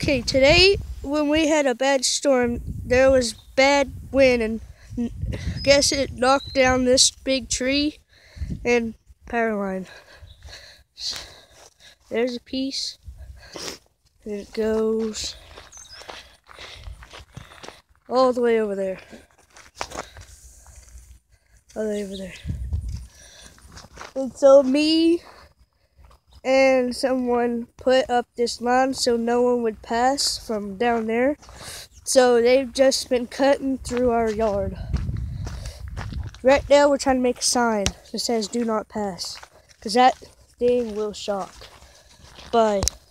Okay, today when we had a bad storm, there was bad wind, and guess it knocked down this big tree and power line. There's a piece, and it goes all the way over there. All the way over there. And so me and someone put up this line so no one would pass from down there. So they've just been cutting through our yard. Right now we're trying to make a sign that says "Do not pass," because that thing will shock. Bye.